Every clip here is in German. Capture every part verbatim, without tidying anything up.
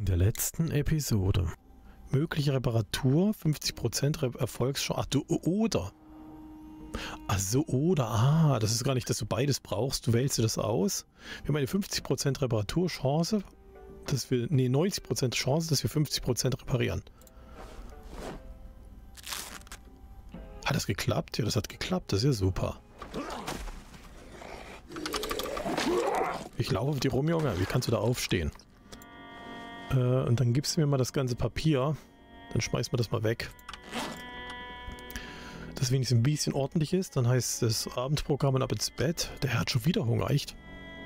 der letzten Episode. Mögliche Reparatur, fünfzig Prozent Erfolgschance. Ach du, oder. Also oder, ah, das ist gar nicht, dass du beides brauchst. Du wählst dir das aus. Wir haben eine fünfzig Prozent Reparaturchance, dass wir, nee, neunzig Prozent Chance, dass wir fünfzig Prozent reparieren. Hat das geklappt? Ja, das hat geklappt. Das ist ja super. Ich laufe auf die rum, Junge. Wie kannst du da aufstehen? Äh, und dann gibst du mir mal das ganze Papier. Dann schmeißen wir das mal weg. Dass wenigstens ein bisschen ordentlich ist. Dann heißt es Abendprogramm und ab ins Bett. Der hat schon wieder Hunger, echt.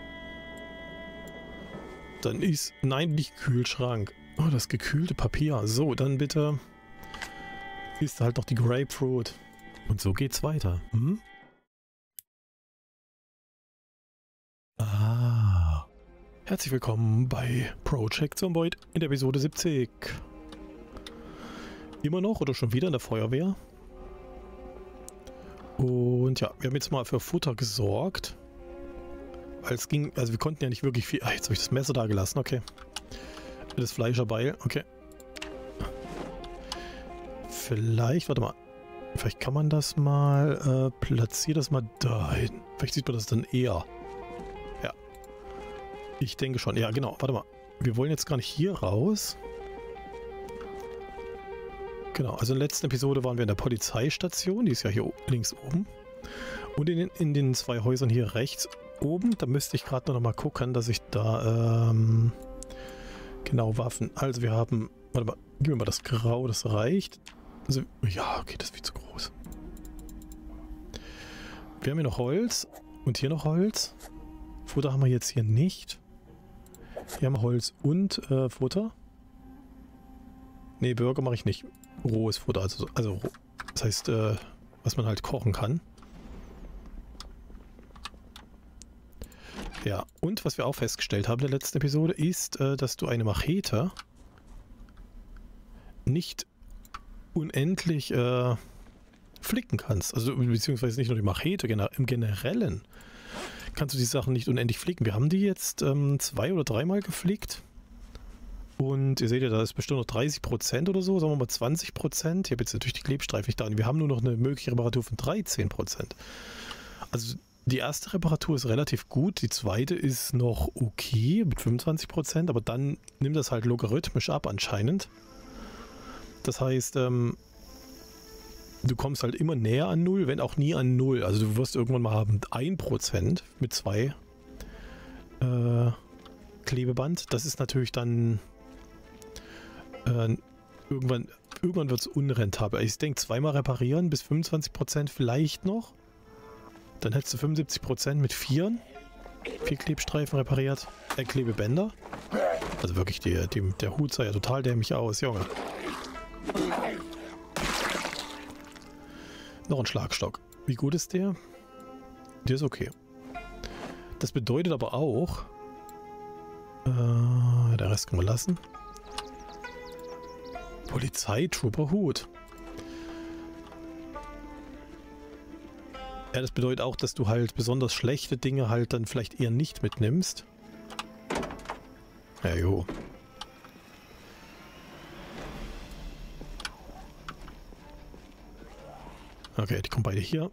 Dann ist... Nein, nicht Kühlschrank. Oh, das gekühlte Papier. So, dann bitte... Ist halt noch die Grapefruit. Und so geht's weiter. Hm? Ah. Herzlich willkommen bei Project Zomboid in der Episode siebzig. Immer noch oder schon wieder in der Feuerwehr. Und ja, wir haben jetzt mal für Futter gesorgt. Weil es ging, also wir konnten ja nicht wirklich viel... Ah, jetzt habe ich das Messer da gelassen, okay. Das Fleischerbeil, okay. Vielleicht, warte mal. Vielleicht kann man das mal, äh, platziere das mal dahin. Vielleicht sieht man das dann eher. Ja. Ich denke schon. Ja, genau. Warte mal. Wir wollen jetzt gar nicht hier raus. Genau. Also in der letzten Episode waren wir in der Polizeistation. Die ist ja hier links oben. Und in den, in den zwei Häusern hier rechts oben. Da müsste ich gerade noch mal gucken, dass ich da, ähm, genau, Waffen. Also wir haben, warte mal, gib mir mal das Grau, das reicht. Also, ja, okay, das ist viel zu groß. Wir haben hier noch Holz und hier noch Holz. Futter haben wir jetzt hier nicht. Hier haben wir Holz und äh, Futter. Ne, Burger mache ich nicht. Rohes Futter, also, also das heißt, äh, was man halt kochen kann. Ja, und was wir auch festgestellt haben in der letzten Episode ist, äh, dass du eine Machete nicht unendlich äh, flicken kannst. Also beziehungsweise nicht nur die Machete, im Generellen kannst du die Sachen nicht unendlich flicken. Wir haben die jetzt ähm, zwei oder dreimal geflickt. Und ihr seht ja, da ist bestimmt noch dreißig Prozent oder so, sagen wir mal zwanzig Prozent. Ich habe jetzt natürlich die Klebstreifen nicht da. Und wir haben nur noch eine mögliche Reparatur von dreizehn Prozent. Also die erste Reparatur ist relativ gut. Die zweite ist noch okay mit fünfundzwanzig Prozent. Aber dann nimmt das halt logarithmisch ab anscheinend. Das heißt, ähm, du kommst halt immer näher an Null, wenn auch nie an Null. Also du wirst irgendwann mal haben ein Prozent mit zwei äh, Klebeband. Das ist natürlich dann äh, irgendwann, irgendwann wird es unrentabel. Ich denke, zweimal reparieren bis fünfundzwanzig Prozent vielleicht noch. Dann hättest du fünfundsiebzig Prozent mit vieren. Vier Klebstreifen repariert. Äh, Klebebänder. Also wirklich, die, die, der Hut sah ja total dämlich aus, Junge. Noch ein Schlagstock. Wie gut ist der? Der ist okay. Das bedeutet aber auch, äh, der Rest können wir lassen. Polizeitrooper-Hut. Ja, das bedeutet auch, dass du halt besonders schlechte Dinge halt dann vielleicht eher nicht mitnimmst. Ja, jo. Okay, die kommen beide hier.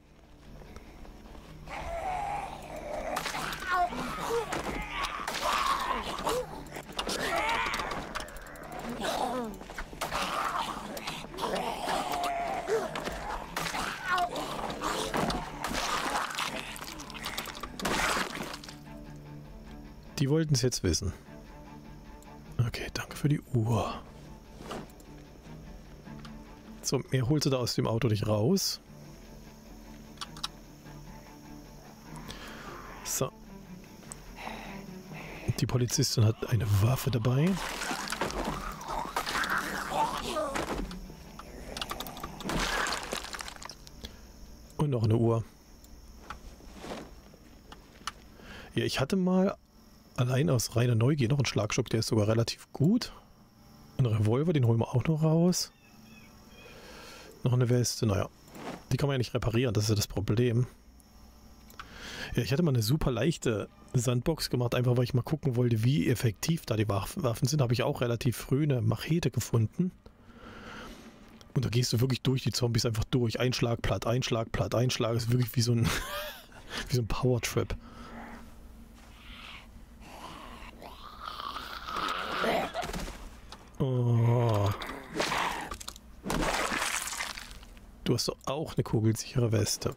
Die wollten es jetzt wissen. Okay, danke für die Uhr. So, mehr holst du da aus dem Auto nicht raus. So. Die Polizistin hat eine Waffe dabei. Und noch eine Uhr. Ja, ich hatte mal allein aus reiner Neugier noch einen Schlagstock, der ist sogar relativ gut. Ein Revolver, den holen wir auch noch raus. Noch eine Weste, naja. Die kann man ja nicht reparieren, das ist ja das Problem. Ja, ich hatte mal eine super leichte Sandbox gemacht, einfach weil ich mal gucken wollte, wie effektiv da die Waffen sind. Habe ich auch relativ früh eine Machete gefunden. Und da gehst du wirklich durch die Zombies einfach durch. Ein Schlag platt, ein Schlag platt, ein Schlag. Das ist wirklich wie so ein, wie so ein Power-Trip. Oh. Du hast doch auch eine kugelsichere Weste.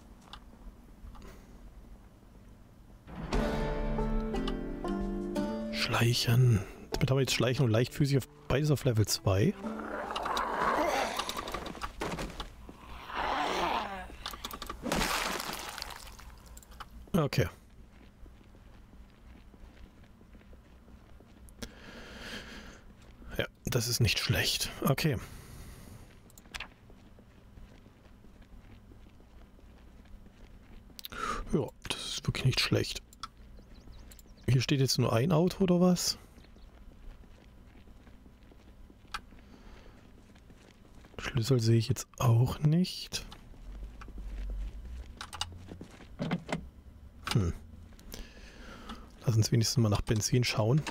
Schleichen. Damit haben wir jetzt Schleichen und leichtfüßig auf beides auf Level zwei. Okay. Ja, das ist nicht schlecht. Okay. Ja, das ist wirklich nicht schlecht. Hier steht jetzt nur ein Auto oder was? Schlüssel sehe ich jetzt auch nicht. Hm. Lass uns wenigstens mal nach Benzin schauen.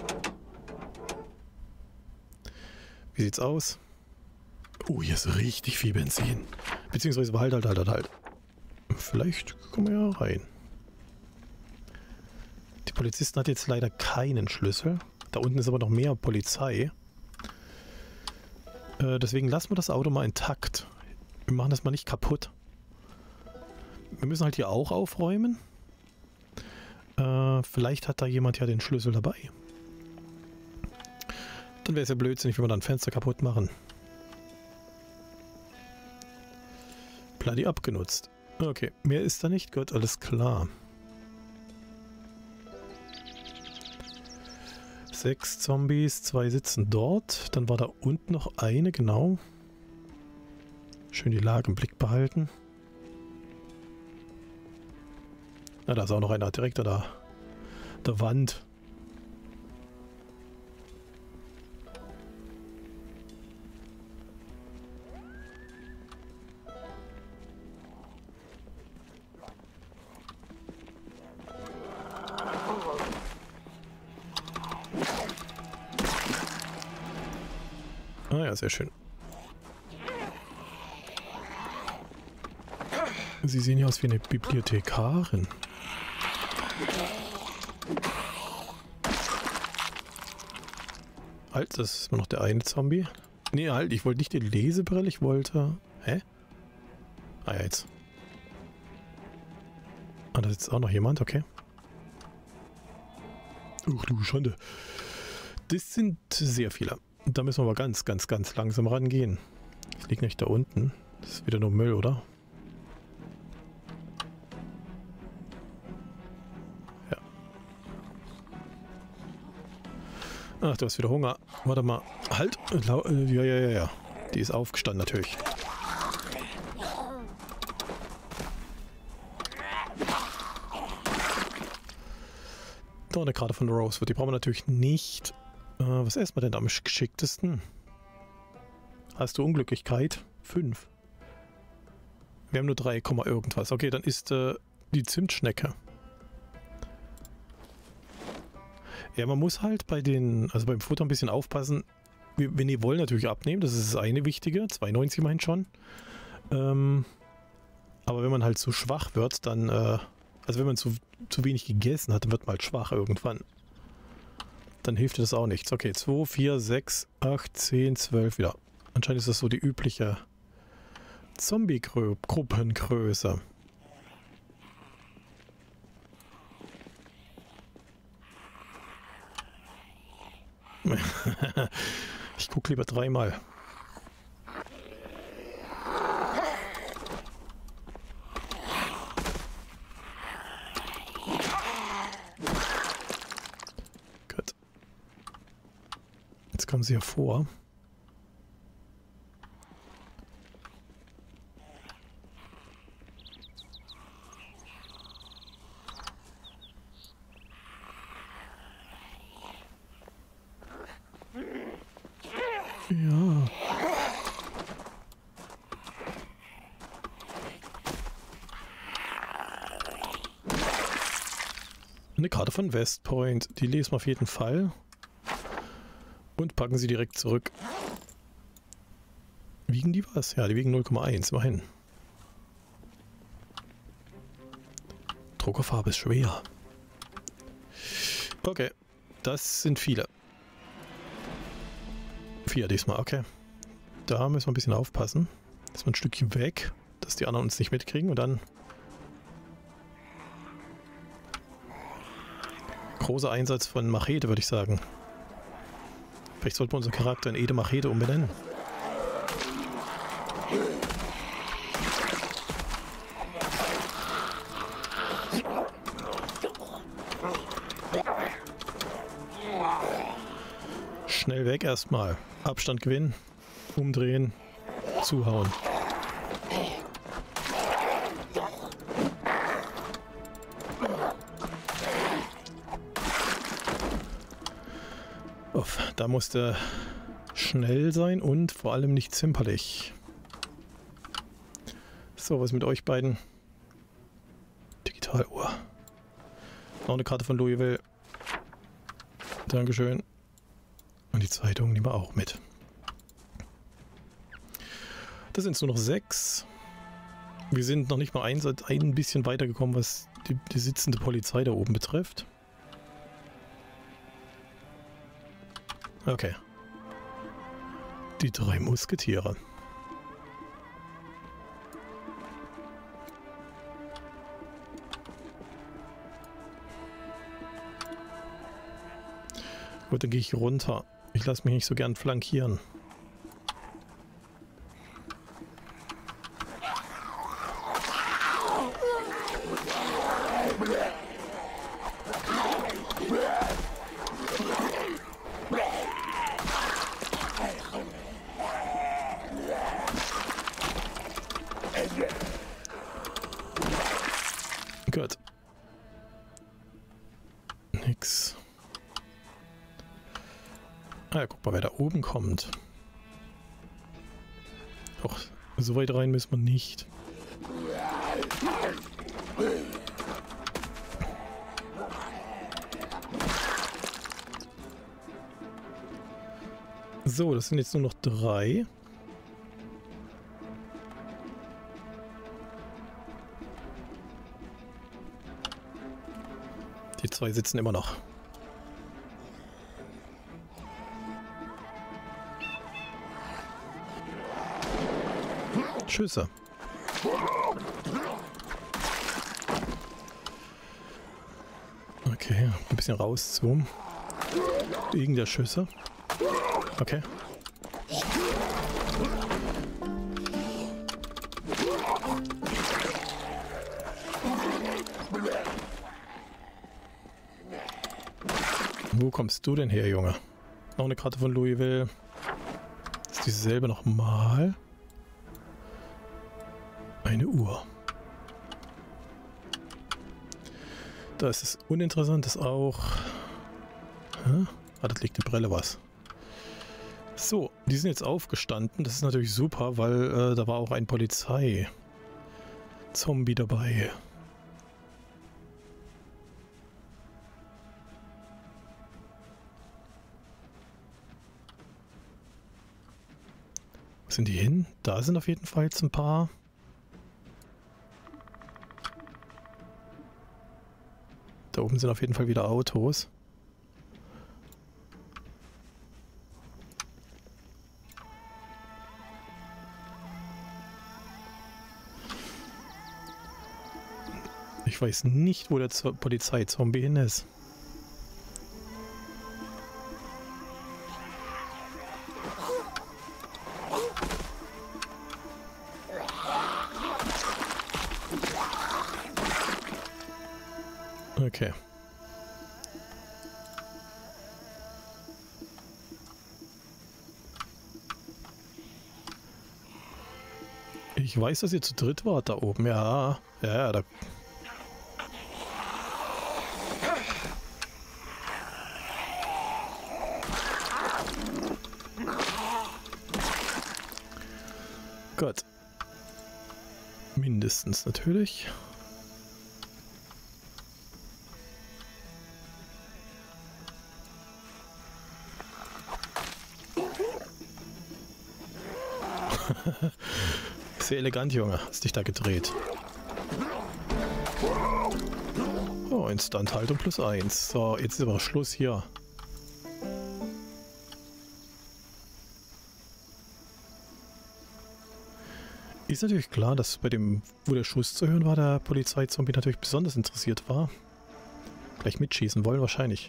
Wie sieht's aus? Oh, hier ist richtig viel Benzin. Beziehungsweise halt, halt, halt, halt, halt. Vielleicht kommen wir ja rein. Die Polizisten hat jetzt leider keinen Schlüssel. Da unten ist aber noch mehr Polizei. Äh, deswegen lassen wir das Auto mal intakt. Wir machen das mal nicht kaputt. Wir müssen halt hier auch aufräumen. Äh, vielleicht hat da jemand ja den Schlüssel dabei. Dann wäre es ja blödsinnig, wenn wir dann Fenster kaputt machen. Bloody abgenutzt. Okay, mehr ist da nicht. Gut, alles klar. Sechs Zombies, zwei sitzen dort. Dann war da unten noch eine, genau. Schön die Lage im Blick behalten. Na, da ist auch noch einer direkt an der, der Wand. Ah ja, sehr schön. Sie sehen ja aus wie eine Bibliothekarin. Halt, das ist immer noch der eine Zombie. Nee, halt, ich wollte nicht die Lesebrille, ich wollte... Hä? Ah ja, jetzt. Ah, da sitzt auch noch jemand, okay. Uch, du Schande. Das sind sehr viele. Da müssen wir aber ganz, ganz, ganz langsam rangehen. Das liegt nicht da unten. Das ist wieder nur Müll, oder? Ja. Ach, du hast wieder Hunger. Warte mal. Halt. Ja, ja, ja, ja. Die ist aufgestanden, natürlich. Da eine Karte von Rosewood. Die brauchen wir natürlich nicht. Äh, was essen wir denn am geschicktesten? Hast du Unglücklichkeit? Fünf. Wir haben nur drei, irgendwas. Okay, dann ist äh, die Zimtschnecke. Ja, man muss halt bei den, also beim Futter ein bisschen aufpassen. Wir, wir wollen natürlich abnehmen, das ist das eine Wichtige. zwei neunzig meint schon. Ähm, aber wenn man halt zu schwach wird, dann, äh, also wenn man zu, zu wenig gegessen hat, dann wird man halt schwach irgendwann. Dann hilft dir das auch nichts. Okay, zwei, vier, sechs, acht, zehn, zwölf wieder. Anscheinend ist das so die übliche Zombie-Gruppengröße. Ich gucke lieber dreimal. Gut. Jetzt kommen sie hervor. Ja. eine Karte von West Point. Die lesen wir auf jeden Fall. Und packen sie direkt zurück. Wiegen die was? Ja, die wiegen null Komma eins, immerhin. Druckerfarbe ist schwer. Okay, das sind viele. Vier diesmal, okay. Da müssen wir ein bisschen aufpassen. Dass wir ein Stückchen weg, dass die anderen uns nicht mitkriegen und dann großer Einsatz von Machete, würde ich sagen. Vielleicht sollten wir unseren Charakter in Ede Machete umbenennen. Schnell weg erstmal. Abstand gewinnen. Umdrehen. Zuhauen. Uff, da musste schnell sein und vor allem nicht zimperlich. So, was mit euch beiden? Digitaluhr. Noch eine Karte von Louisville. Dankeschön. Und die Zeitung nehmen wir auch mit. Das sind nur noch sechs. Wir sind noch nicht mal ein, ein bisschen weitergekommen, was die, die sitzende Polizei da oben betrifft. Okay. Die drei Musketiere. Gut, dann gehe ich runter. Ich lasse mich nicht so gern flankieren. Gut. Nix. Ah ja, guck mal, wer da oben kommt. Doch, so weit rein müssen wir nicht. So, das sind jetzt nur noch drei. Die zwei sitzen immer noch. Schüsse. Okay, ein bisschen rauszoomen. Wegen der Schüsse. Okay. Wo kommst du denn her, Junge? Noch eine Karte von Louisville. Ist dieselbe nochmal? Eine Uhr. Da ist es Uninteressantes auch. Hä? Ah, das liegt die Brille was. So, die sind jetzt aufgestanden. Das ist natürlich super, weil äh, da war auch ein Polizei-Zombie dabei. Wo sind die hin? Da sind auf jeden Fall jetzt ein paar. Da oben sind auf jeden Fall wieder Autos. Ich weiß nicht, wo der Polizeizombie hin ist. Okay. Ich weiß, dass ihr zu dritt wart da oben. Ja, ja, da... Gott. Mindestens natürlich. Sehr elegant, Junge. Hast dich da gedreht. Oh, Instandhaltung plus eins. So, jetzt ist aber Schluss hier. Ist natürlich klar, dass bei dem, wo der Schuss zu hören war, der Polizeizombie natürlich besonders interessiert war. Gleich mitschießen wollen wahrscheinlich.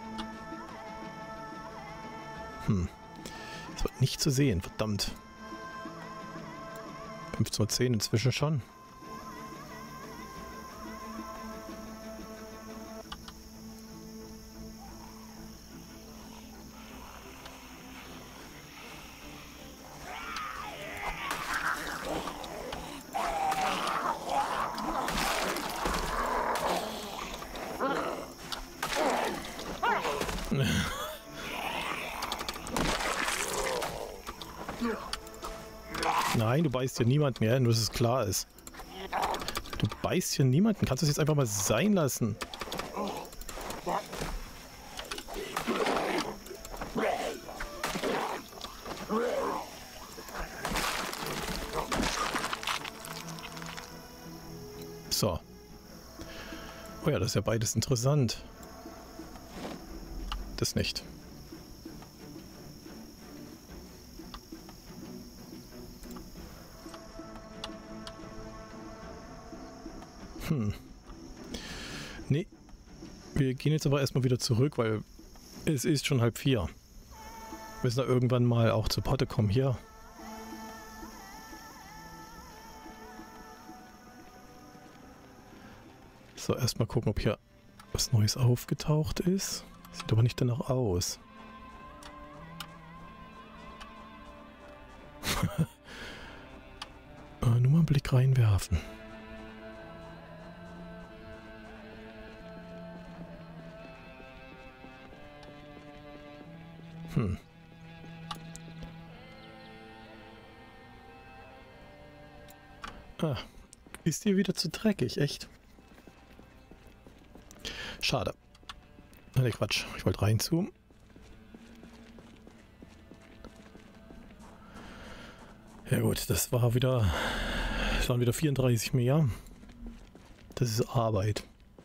Hm. Das wird nicht zu sehen, verdammt. fünfzehn Uhr zehn inzwischen schon. Nein, du beißt hier niemanden mehr, nur dass es klar ist. Du beißt hier niemanden. Kannst du es jetzt einfach mal sein lassen? So. Oh ja, das ist ja beides interessant. Das nicht. Hm. Nee. Wir gehen jetzt aber erstmal wieder zurück, weil es ist schon halb vier. Wir müssen da irgendwann mal auch zu Potte kommen hier. So, erstmal gucken, ob hier was Neues aufgetaucht ist. Sieht aber nicht danach aus. äh, nur mal einen Blick reinwerfen. Hm. Ah, ist dir wieder zu dreckig, echt? Schade. Ne, Quatsch. Ich wollte reinzoomen. Ja gut, das war wieder... Das waren wieder vierunddreißig mehr. Das ist Arbeit.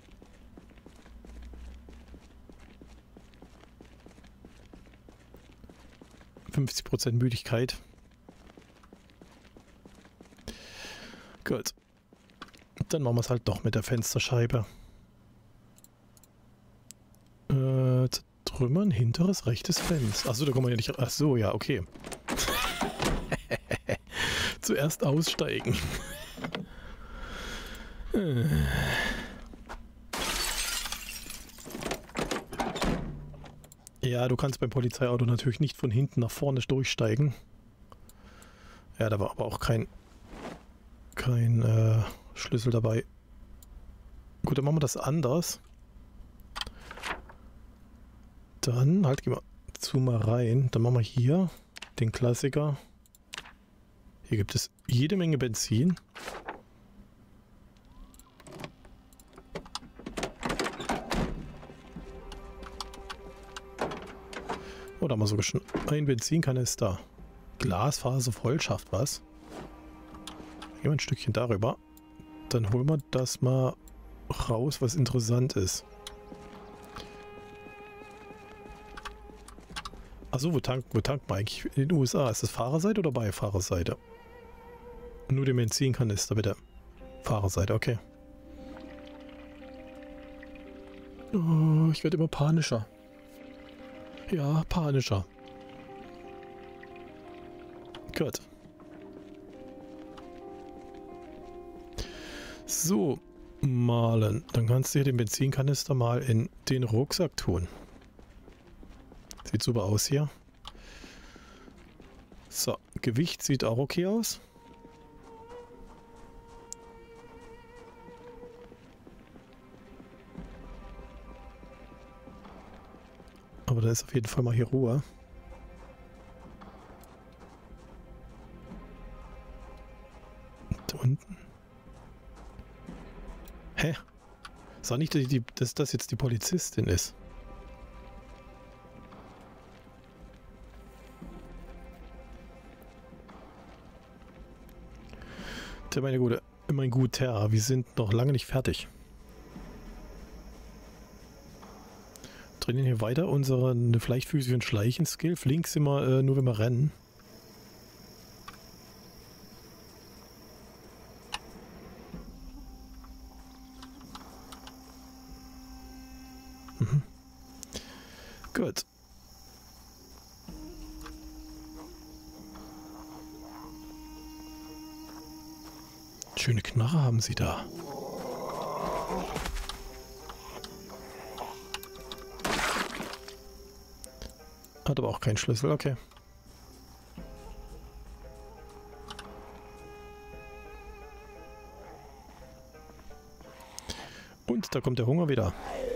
fünfzig Prozent Müdigkeit. Gut. Dann machen wir es halt doch mit der Fensterscheibe. Äh, zertrümmern, hinteres rechtes Fenster. Achso, da kommen wir ja nicht... Achso, ja, okay. Zuerst aussteigen. Ja, du kannst beim Polizeiauto natürlich nicht von hinten nach vorne durchsteigen. Ja, da war aber auch kein, kein äh, Schlüssel dabei. Gut, dann machen wir das anders. Dann, halt, gehen wir zu mal rein. Dann machen wir hier den Klassiker. Hier gibt es jede Menge Benzin. Oh, da haben wir sogar schon ein Benzinkanister. Glasfaser voll, schafft was. Gehen wir ein Stückchen darüber. Dann holen wir das mal raus, was interessant ist. Achso, wo tankt wo tankt man eigentlich? In den U S A. Ist das Fahrerseite oder Beifahrerseite? Nur den Benzinkanister, bitte. Fahrerseite, okay. Oh, ich werde immer panischer. Ja, panischer. Gut. So, malen. Dann kannst du hier den Benzinkanister mal in den Rucksack tun. Sieht super aus hier. So, Gewicht sieht auch okay aus. Aber da ist auf jeden Fall mal hier Ruhe. Da unten. Hä? Sag nicht, dass, die, dass das jetzt die Polizistin ist. Der meine Gute, mein Guter, wir sind noch lange nicht fertig. Trainieren hier weiter unseren leichtfüßigen Schleichen-Skill. Flink sind wir äh, nur, wenn wir rennen. Mhm. Gut. Schöne Knarre haben sie da. Hat aber auch keinen Schlüssel, okay. Und da kommt der Hunger wieder.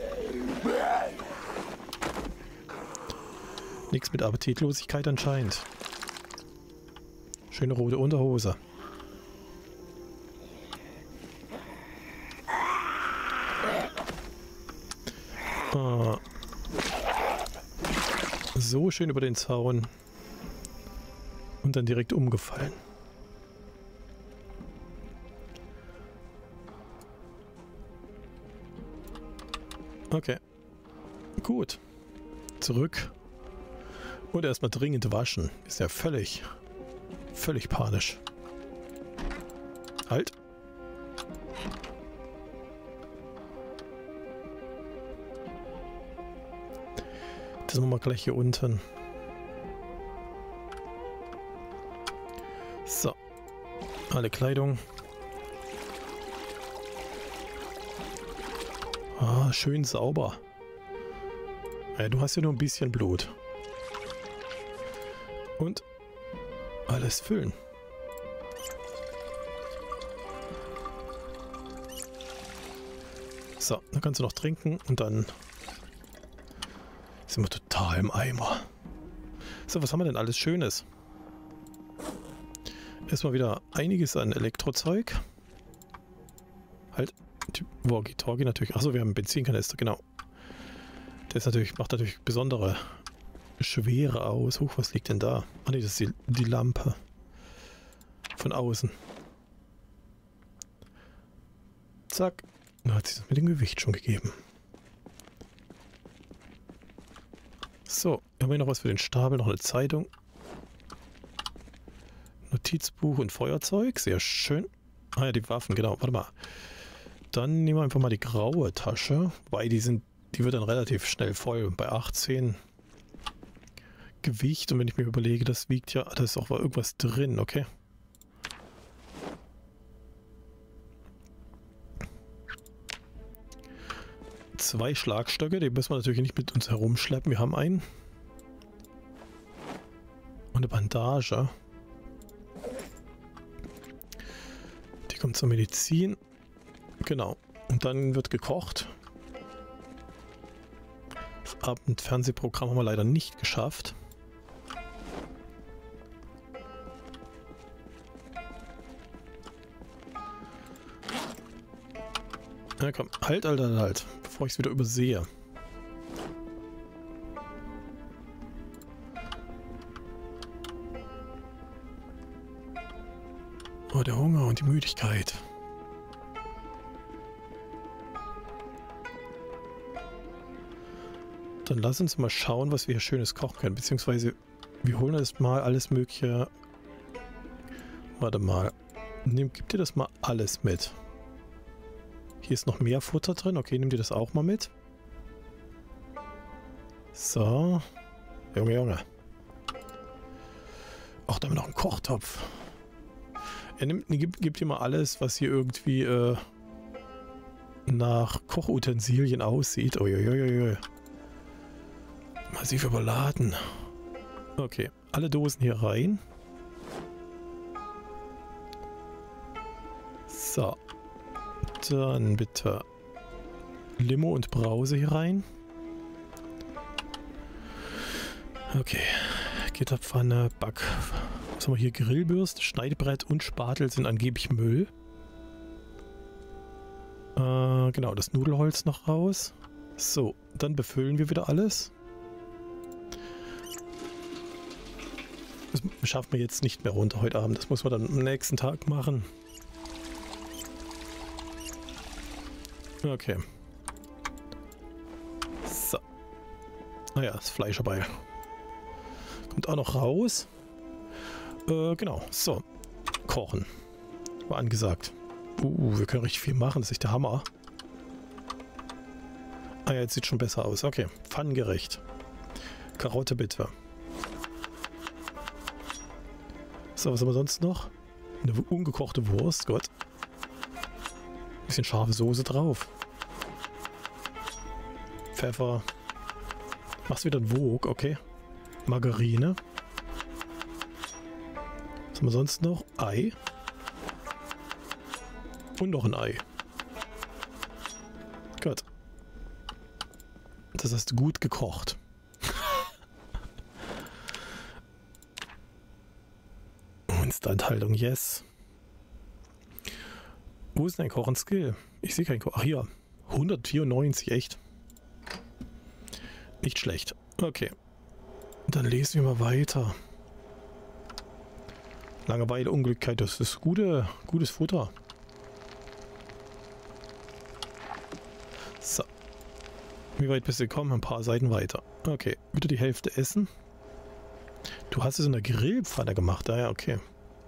Nichts mit Appetitlosigkeit anscheinend. Schöne rote Unterhose. Ah. So schön über den Zaun. Und dann direkt umgefallen. Okay. Gut. Zurück. Und erstmal dringend waschen. Ist ja völlig, völlig panisch. Halt. Das machen wir gleich hier unten. So. Alle Kleidung. Ah, schön sauber. Ja, du hast ja nur ein bisschen Blut. Und alles füllen. So, dann kannst du noch trinken und dann sind wir total im Eimer. So, was haben wir denn alles Schönes? Erstmal wieder einiges an Elektrozeug. Halt, die Walkie-Talkie natürlich. Achso, wir haben einen Benzinkanister, genau. Der ist natürlich, macht natürlich besondere Schwere aus. Huch, was liegt denn da? Ah ne, das ist die, die Lampe. Von außen. Zack. Da hat sich das mit dem Gewicht schon gegeben. So, haben wir noch was für den Stapel? Noch eine Zeitung. Notizbuch und Feuerzeug. Sehr schön. Ah ja, die Waffen, genau. Warte mal. Dann nehmen wir einfach mal die graue Tasche. Weil die sind, die wird dann relativ schnell voll. Bei achtzehn Gewicht. Und wenn ich mir überlege, das wiegt ja, da ist auch irgendwas drin, okay? Zwei Schlagstöcke, die müssen wir natürlich nicht mit uns herumschleppen. Wir haben einen. Und eine Bandage. Die kommt zur Medizin. Genau. Und dann wird gekocht. Das Abendfernsehprogramm haben wir leider nicht geschafft. Na komm, halt, halt, halt, halt, bevor ich es wieder übersehe. Oh, der Hunger und die Müdigkeit. Dann lass uns mal schauen, was wir hier Schönes kochen können. Beziehungsweise, wir holen erst mal alles Mögliche. Warte mal. Nimm, gib dir das mal alles mit. Hier ist noch mehr Futter drin. Okay, nimm dir das auch mal mit. So. Junge, Junge. Ach, da haben wir noch einen Kochtopf. Er nimmt, gib, gib dir mal alles, was hier irgendwie äh, nach Kochutensilien aussieht. Uiuiuiui. Massiv überladen. Okay, alle Dosen hier rein. So. Dann bitte Limo und Brause hier rein. Okay. Gitterpfanne, Back. Was haben wir hier? Grillbürste, Schneidebrett und Spatel sind angeblich Müll. Äh, genau, das Nudelholz noch raus. So, dann befüllen wir wieder alles. Das schaffen wir jetzt nicht mehr runter heute Abend. Das muss man dann am nächsten Tag machen. Okay. So. Naja, das Fleisch dabei. Kommt auch noch raus. Äh, genau. So. Kochen. War angesagt. Uh, wir können richtig viel machen. Das ist echt der Hammer. Ah ja, jetzt sieht schon besser aus. Okay. Pfannengerecht. Karotte bitte. So, was haben wir sonst noch? Eine ungekochte Wurst. Gott. Bisschen scharfe Soße drauf. Pfeffer. Machst wieder ein Wok, okay. Margarine. Was haben wir sonst noch? Ei. Und noch ein Ei. Gut. Das hast du gut gekocht. Instandhaltung, yes. Wo ist denn ein Kochen-Skill? Ich sehe keinen Kochen. Ach hier. hundertvierundneunzig, echt. Nicht schlecht. Okay. Dann lesen wir mal weiter. Langeweile, Unglücklichkeit, das ist gute, gutes Futter. So. Wie weit bist du gekommen? Ein paar Seiten weiter. Okay. Wieder die Hälfte essen. Du hast es in der Grillpfanne gemacht. Ah ja, okay.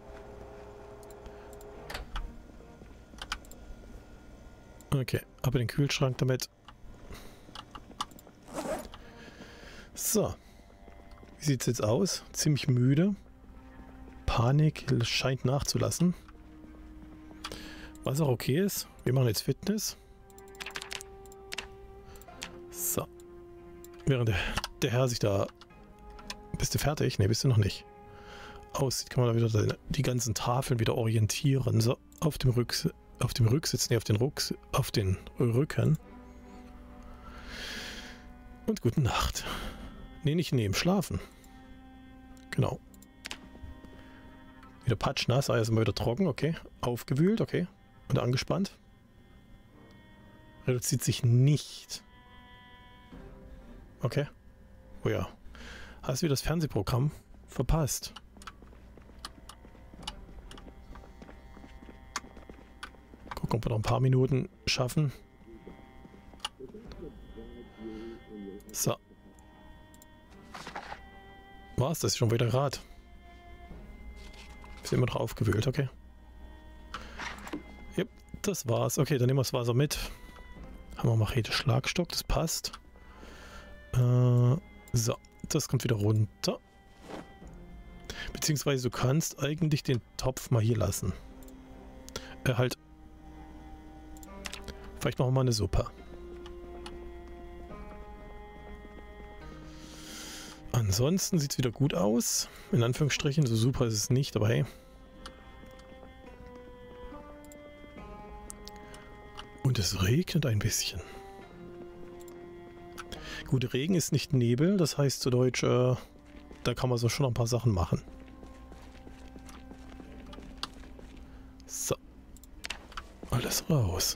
Okay, ab in den Kühlschrank damit. So. Wie sieht es jetzt aus? Ziemlich müde. Panik scheint nachzulassen. Was auch okay ist. Wir machen jetzt Fitness. So. Während der, der Herr sich da... Bist du fertig? Ne, bist du noch nicht. Aussieht, kann man da wieder die, die ganzen Tafeln wieder orientieren. So, auf dem Rücksitz. Auf dem Rücksitz, ne, auf den Rucks, auf den Rücken. Und gute Nacht. Ne, nicht neben Schlafen. Genau. Wieder patschnass, also mal wieder trocken, okay. Aufgewühlt, okay. Und angespannt. Reduziert sich nicht. Okay. Oh ja. Hast du wieder das Fernsehprogramm verpasst? Gucken, ob wir noch ein paar Minuten schaffen. So. War's das? Schon wieder Rad. Ist immer noch aufgewühlt, okay. Yep, das war's. Okay, dann nehmen wir das Wasser mit. Haben wir Machete, Schlagstock, das passt. Äh, so, das kommt wieder runter. Beziehungsweise du kannst eigentlich den Topf mal hier lassen. Äh, halt. Vielleicht machen wir mal eine Suppe. Ansonsten sieht es wieder gut aus. In Anführungsstrichen, so super ist es nicht, aber hey. Und es regnet ein bisschen. Gut, Regen ist nicht Nebel, das heißt zu Deutsch, äh, da kann man so schon ein paar Sachen machen. So. Alles raus.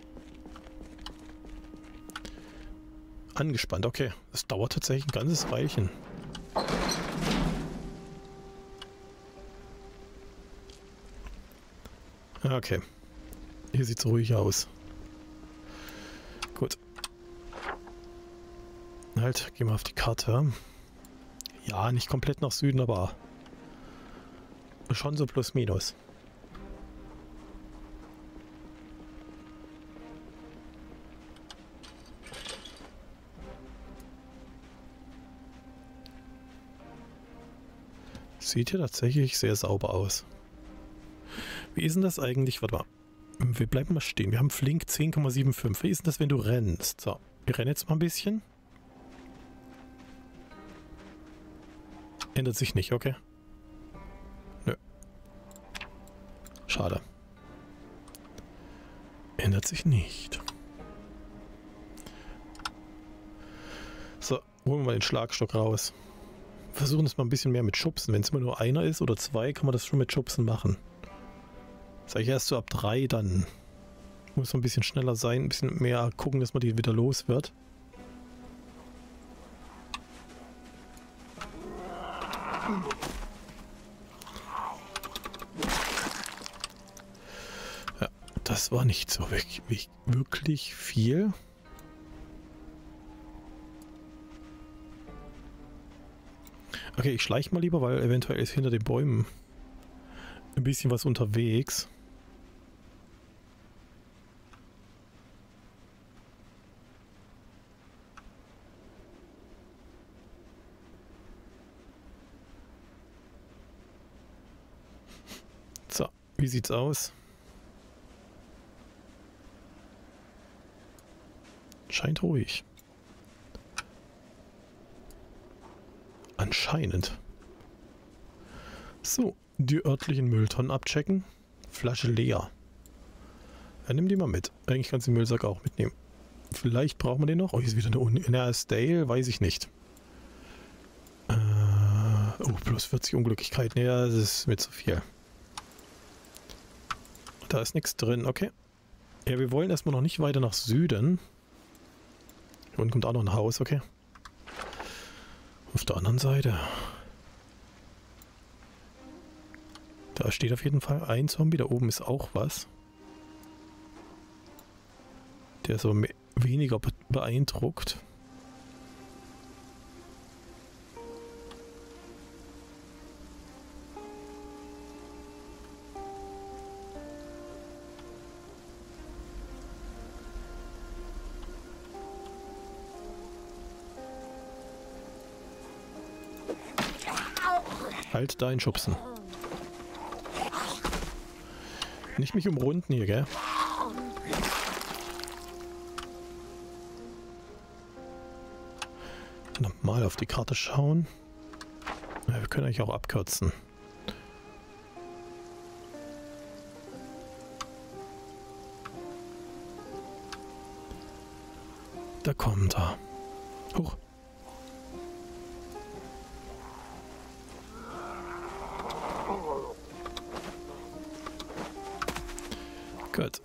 Angespannt, okay. Das dauert tatsächlich ein ganzes Weilchen. Okay. Hier sieht es ruhig aus. Gut. Halt, gehen wir auf die Karte. Ja, nicht komplett nach Süden, aber schon so plus minus. Sieht hier tatsächlich sehr sauber aus. Wie ist denn das eigentlich? Warte mal. Wir bleiben mal stehen. Wir haben Flink zehn Komma fünfundsiebzig. Wie ist denn das, wenn du rennst? So, wir rennen jetzt mal ein bisschen. Ändert sich nicht, okay. Nö. Schade. Ändert sich nicht. So, holen wir mal den Schlagstock raus. Versuchen es mal ein bisschen mehr mit Schubsen. Wenn es immer nur einer ist oder zwei, kann man das schon mit Schubsen machen. Sag ich erst so ab drei, dann muss man ein bisschen schneller sein, ein bisschen mehr gucken, dass man die wieder los wird. Ja, das das war nicht so wirklich, wirklich viel. Okay, ich schleiche mal lieber, weil eventuell ist hinter den Bäumen ein bisschen was unterwegs. So, wie sieht's aus? Scheint ruhig. Anscheinend. So, die örtlichen Mülltonnen abchecken. Flasche leer. Ja, nimm die mal mit. Eigentlich kannst du den Müllsack auch mitnehmen. Vielleicht brauchen wir den noch. Oh, hier ist wieder eine Uni. Na, Stale, weiß ich nicht. Äh, oh, plus vierzig Unglücklichkeiten. Ja, das ist mir zu viel. Da ist nichts drin, okay. Ja, wir wollen erstmal noch nicht weiter nach Süden. Hier unten kommt auch noch ein Haus, okay. Auf der anderen Seite. Da steht auf jeden Fall ein Zombie. Da oben ist auch was. Der ist aber weniger beeindruckt. Halt dein Schubsen. Nicht mich umrunden hier, gell? Nochmal auf die Karte schauen. Ja, wir können eigentlich auch abkürzen. Da kommt er. Hoch. Gut.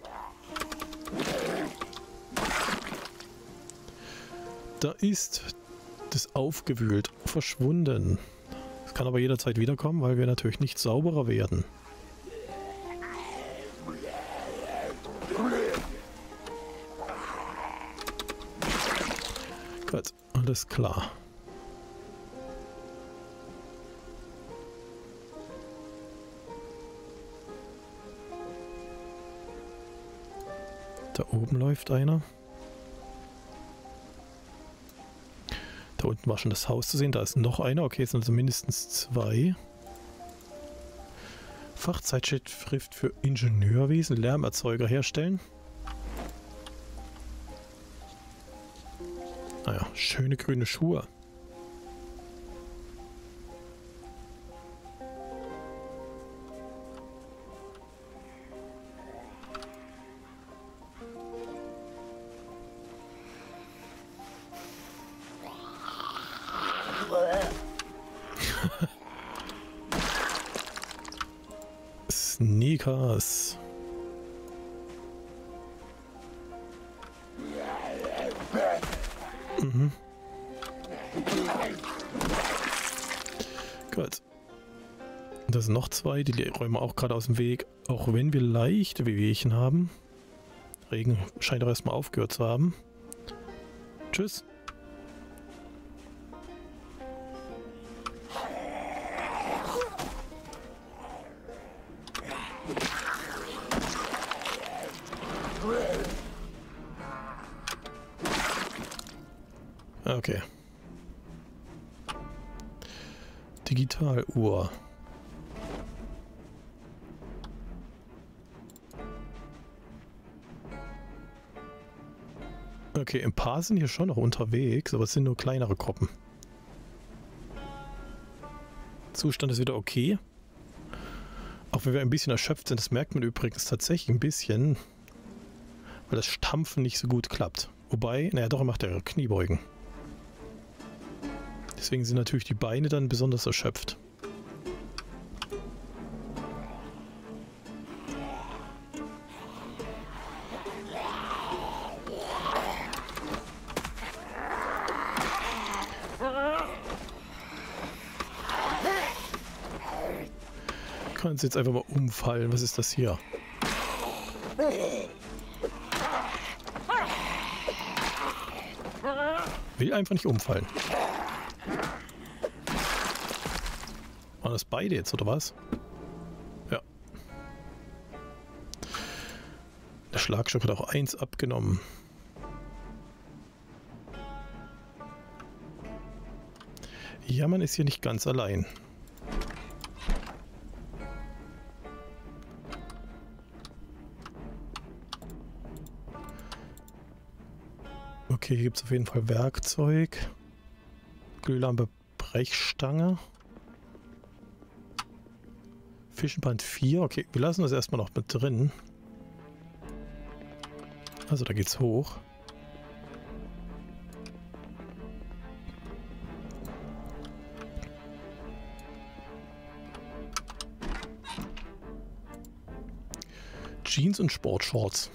Da ist das aufgewühlt, verschwunden. Es kann aber jederzeit wiederkommen, weil wir natürlich nicht sauberer werden. Gut, alles klar. Da oben läuft einer. Da unten war schon das Haus zu sehen. Da ist noch einer. Okay, es sind also mindestens zwei. Fachzeitschrift für Ingenieurwesen. Lärmerzeuger herstellen. Naja, schöne grüne Schuhe. Sneakers. Mhm. Gut. Das sind noch zwei, die räumen wir auch gerade aus dem Weg. Auch wenn wir leichte Wehwehchen haben. Regen scheint auch erstmal aufgehört zu haben. Tschüss. Okay. Digitaluhr. Okay, ein paar sind hier schon noch unterwegs, aber es sind nur kleinere Gruppen. Zustand ist wieder okay. Auch wenn wir ein bisschen erschöpft sind, das merkt man übrigens tatsächlich ein bisschen, weil das Stampfen nicht so gut klappt. Wobei, naja, doch, er macht ja Kniebeugen. Deswegen sind natürlich die Beine dann besonders erschöpft. Kannst jetzt einfach mal umfallen. Was ist das hier? Will einfach nicht umfallen. Waren das beide jetzt, oder was? Ja. Der Schlagstock hat auch eins abgenommen. Ja, man ist hier nicht ganz allein. Okay, hier gibt es auf jeden Fall Werkzeug. Glühlampe, Brechstange. Fischenband vier. Okay, wir lassen das erstmal noch mit drin. Also da geht's hoch. Jeans und Sportshorts.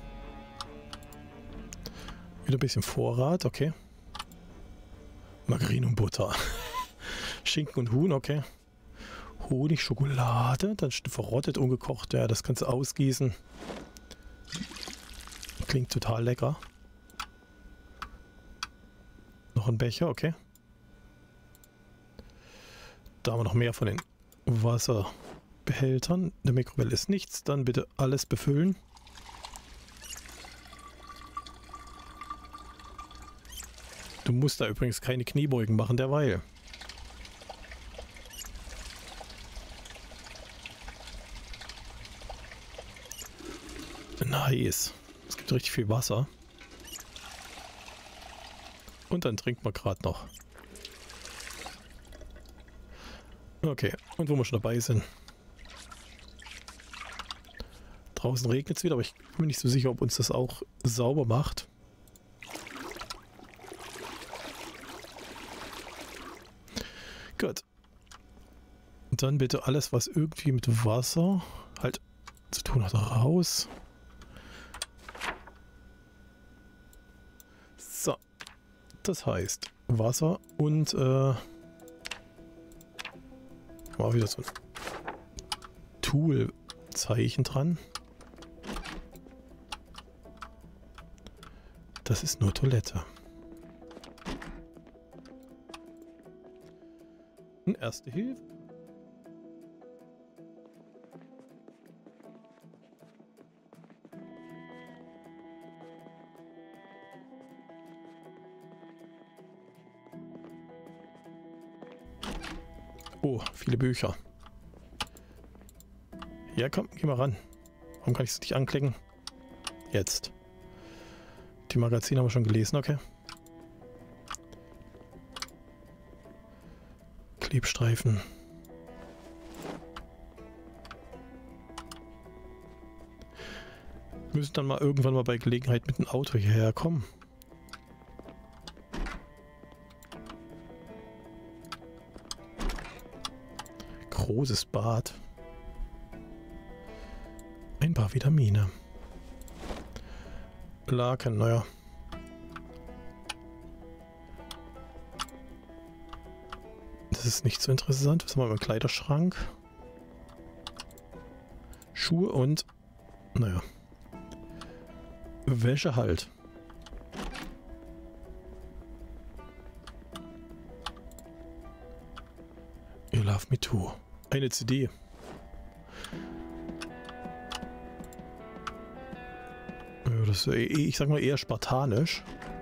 Wieder ein bisschen Vorrat, okay. Margarine und Butter. Schinken und Huhn, okay. Honig, Schokolade, dann verrottet, ungekocht, ja, das kannst du ausgießen. Klingt total lecker. Noch ein Becher, okay. Da haben wir noch mehr von den Wasserbehältern. In der Mikrowelle ist nichts, dann bitte alles befüllen. Du musst da übrigens keine Kniebeugen machen derweil. Nice. Es gibt richtig viel Wasser. Und dann trinkt man gerade noch. Okay, und wo wir schon dabei sind. Draußen regnet es wieder, aber ich bin mir nicht so sicher, ob uns das auch sauber macht. Gut. Und dann bitte alles, was irgendwie mit Wasser halt zu tun hat, raus. So. Das heißt, Wasser und äh, war wieder so ein Tool-Zeichen dran. Das ist nur Toilette. Erste Hilfe. Oh, viele Bücher. Ja, komm, geh mal ran. Warum kann ich es nicht anklicken? Jetzt. Die Magazine haben wir schon gelesen, okay. Klebstreifen. Wir müssen dann mal irgendwann mal bei Gelegenheit mit dem Auto hierher kommen. Großes Bad. Ein paar Vitamine. Laken, naja. Das ist nicht so interessant. Was haben wir im Kleiderschrank? Schuhe und, naja, Wäsche halt. You Love Me Too. Eine C D. Ja, das ist, ich sag mal, eher spartanisch.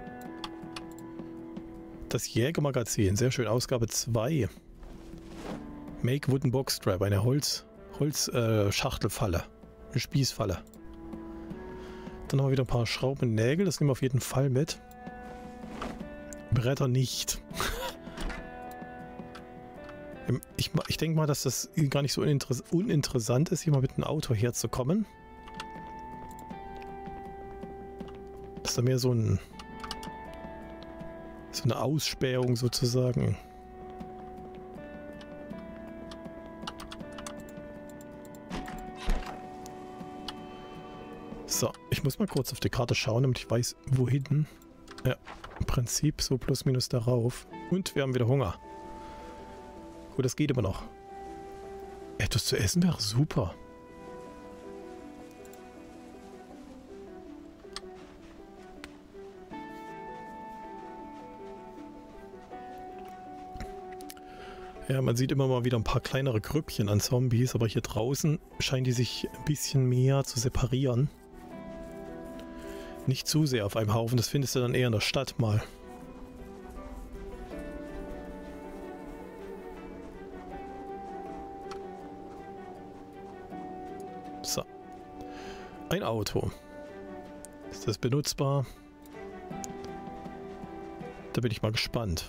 Das Jägermagazin, sehr schön, Ausgabe zwei. Make Wooden Box Trap, eine Holz, Holz äh, Schachtelfalle, eine Spießfalle. Dann haben wir wieder ein paar Schrauben und Nägel, das nehmen wir auf jeden Fall mit. Bretter nicht. ich ich denke mal, dass das gar nicht so uninter uninteressant ist, hier mal mit einem Auto herzukommen. Das ist da mehr so ein so eine Ausspähung sozusagen. So, ich muss mal kurz auf die Karte schauen, damit ich weiß, wohin. Ja, im Prinzip so plus minus darauf. Und wir haben wieder Hunger. Gut, das geht immer noch. Etwas zu essen wäre super. Ja, man sieht immer mal wieder ein paar kleinere Grüppchen an Zombies, aber hier draußen scheinen die sich ein bisschen mehr zu separieren. Nicht zu sehr auf einem Haufen, das findest du dann eher in der Stadt mal. So. Ein Auto. Ist das benutzbar? Da bin ich mal gespannt.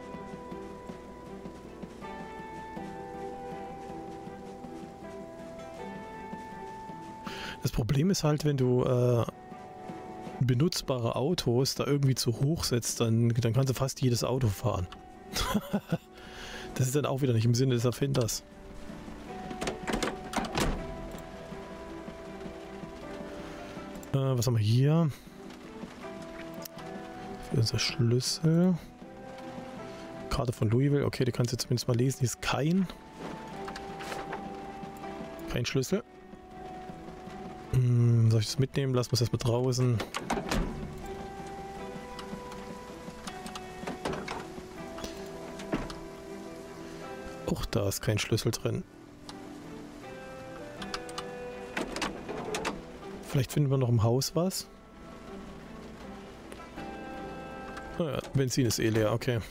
Das Problem ist halt, wenn du äh, benutzbare Autos da irgendwie zu hoch setzt, dann, dann kannst du fast jedes Auto fahren. Das ist dann auch wieder nicht im Sinne des Erfinders. Äh, was haben wir hier? Für unser Schlüssel. Karte von Louisville. Okay, die kannst du zumindest mal lesen. Hier ist kein... Kein Schlüssel. Hm, soll ich das mitnehmen? Lassen wir es erstmal draußen. Auch da ist kein Schlüssel drin. Vielleicht finden wir noch im Haus was. Oh ja, Benzin ist eh leer, okay.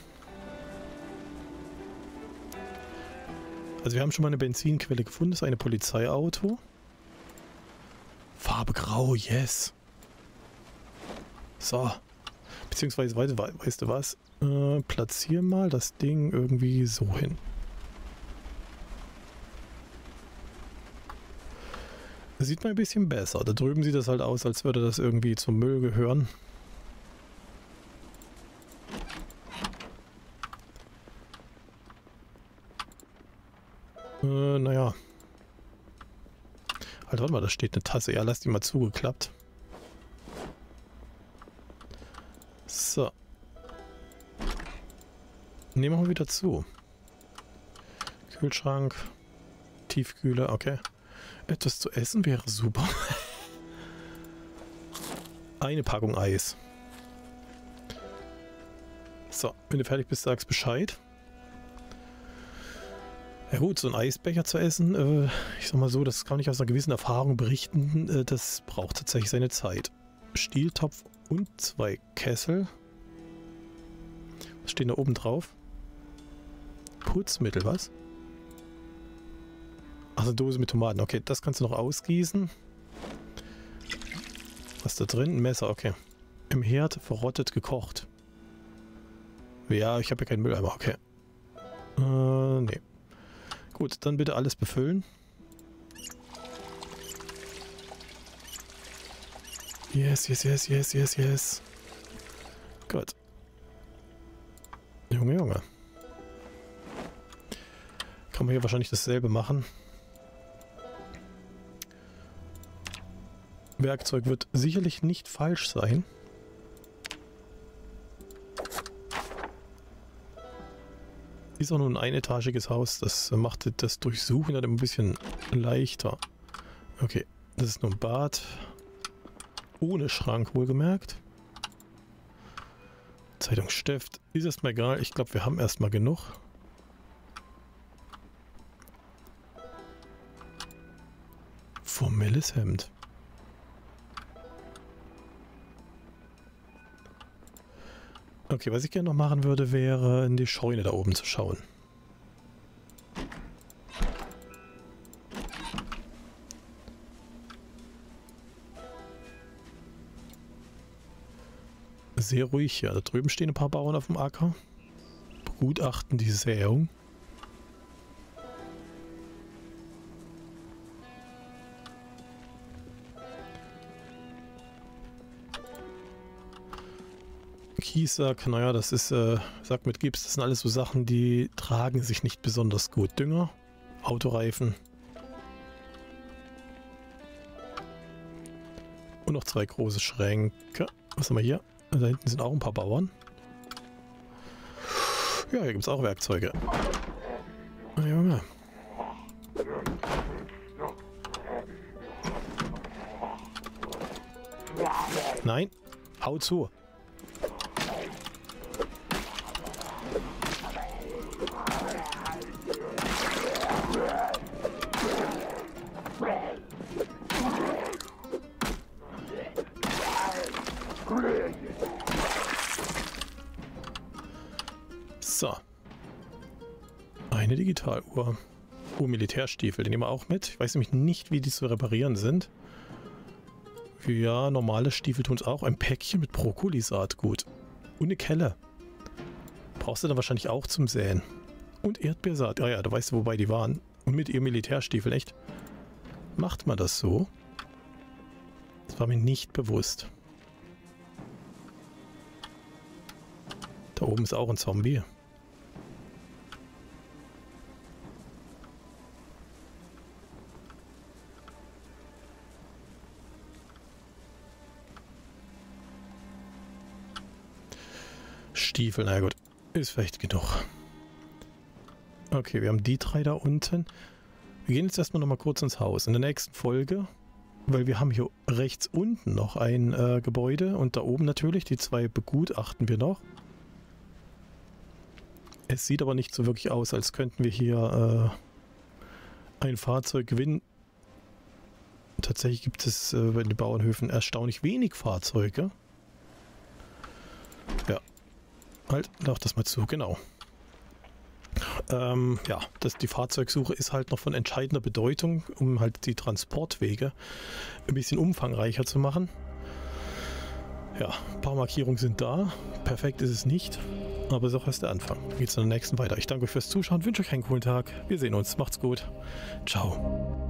Also wir haben schon mal eine Benzinquelle gefunden. Das ist ein Polizeiauto. Farbe grau, yes. So. Beziehungsweise, weißt, weißt du was? Äh, platzier mal das Ding irgendwie so hin. Das sieht mal ein bisschen besser. Da drüben sieht das halt aus, als würde das irgendwie zum Müll gehören. Äh, naja. Halt, warte mal, da steht eine Tasse. Ja, lass die mal zugeklappt. So. Nehmen wir mal wieder zu. Kühlschrank. Tiefkühle, okay. Etwas zu essen wäre super. Eine Packung Eis. So, wenn du fertig bist, sagst Bescheid. Ja gut, so ein Eisbecher zu essen, äh, ich sag mal so, das kann ich aus einer gewissen Erfahrung berichten, äh, das braucht tatsächlich seine Zeit. Stieltopf und zwei Kessel. Was steht da oben drauf? Putzmittel, was? Ach, eine Dose mit Tomaten. Okay, das kannst du noch ausgießen. Was ist da drin? Ein Messer, okay. Im Herd verrottet gekocht. Ja, ich habe ja keinen Mülleimer, okay. Äh, nee. Gut, dann bitte alles befüllen. Yes, yes, yes, yes, yes, yes. Gut. Junge, Junge. Kann man hier wahrscheinlich dasselbe machen. Werkzeug wird sicherlich nicht falsch sein. Ist auch nur ein einetagiges Haus, das macht das Durchsuchen dann ein bisschen leichter. Okay, das ist nur ein Bad. Ohne Schrank, wohlgemerkt. Zeitungsstift. Ist erstmal egal, ich glaube, wir haben erstmal genug. Formelles Hemd. Okay, was ich gerne noch machen würde, wäre in die Scheune da oben zu schauen. Sehr ruhig hier. Da drüben stehen ein paar Bauern auf dem Acker. Begutachten die Säung. Kiessack, naja, das ist, äh, Sack mit Gips, das sind alles so Sachen, die tragen sich nicht besonders gut. Dünger, Autoreifen. Und noch zwei große Schränke. Was haben wir hier? Da hinten sind auch ein paar Bauern. Ja, hier gibt es auch Werkzeuge. Oh, Junge. Nein, hau zu. Keine Digitaluhr. Oh, Militärstiefel, den nehmen wir auch mit. Ich weiß nämlich nicht, wie die zu reparieren sind. Ja, normale Stiefel tun es auch. Ein Päckchen mit Brokkolisaat, gut. Und eine Kelle. Brauchst du dann wahrscheinlich auch zum Säen. Und Erdbeersaat. Ja, ja, da weißt du, wobei die waren. Und mit ihrem Militärstiefel, echt? Macht man das so? Das war mir nicht bewusst. Da oben ist auch ein Zombie. Stiefel, na gut. Ist vielleicht genug. Okay, wir haben die drei da unten. Wir gehen jetzt erstmal nochmal kurz ins Haus. In der nächsten Folge, weil wir haben hier rechts unten noch ein äh, Gebäude und da oben natürlich, die zwei begutachten wir noch. Es sieht aber nicht so wirklich aus, als könnten wir hier äh, ein Fahrzeug gewinnen. Tatsächlich gibt es äh, bei den Bauernhöfen erstaunlich wenig Fahrzeuge. Ja. Halt, mach das mal zu, genau. Ähm, ja, das, die Fahrzeugsuche ist halt noch von entscheidender Bedeutung, um halt die Transportwege ein bisschen umfangreicher zu machen. Ja, ein paar Markierungen sind da. Perfekt ist es nicht, aber es ist auch erst der Anfang. Geht's in der nächsten weiter. Ich danke euch fürs Zuschauen, wünsche euch einen coolen Tag. Wir sehen uns. Macht's gut. Ciao.